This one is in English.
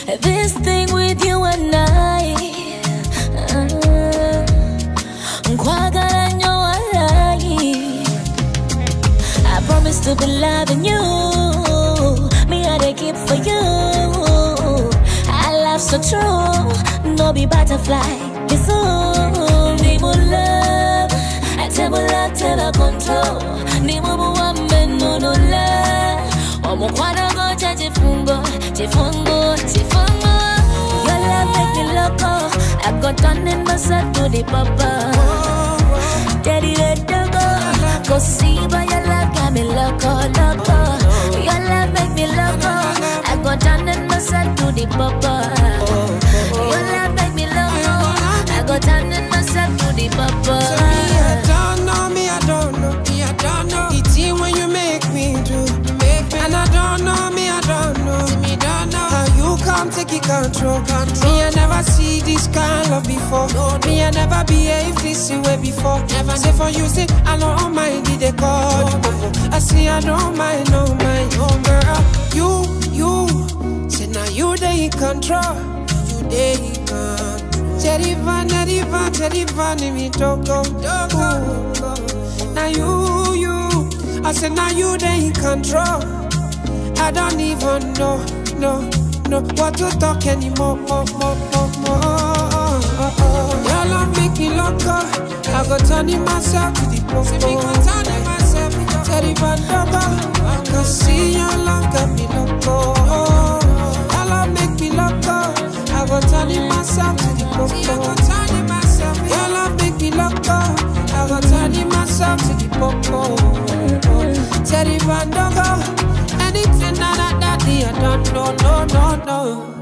This thing with you and I, I promise to be loving you. Me I dey keep for you. I love so true, no be butterfly. It's all ni mo love, I tell me love till I control. Ni mo wame no love. Omo kwana go chifungo. Your love make me loco. I got turning myself to the papa. Daddy let go. Go see by your love got me loco. Your love make me loco. I got turning myself to the papa. Your love make me loco. I got turning myself to the papa. So me I don't know. It's you when you make me do. And I don't know. How you come take it control. Me I never see this kind of love before. Me I never behave this way before. Never say for you say I don't mind the call. I say I don't mind, no mind. Oh girl, you say now you they in control. You they in control. Teddy Van, me don't go. Now you, I say now you they in control. I don't even know what to talk anymore. Your love make me loco. I go turning myself to the popo. Teddy Van, I can see your love got me loco. Your love make me loco. I go turning myself to the popo. Your love make me loco. I go turning myself to the popo. Teddy Van, anything that I don't know, no.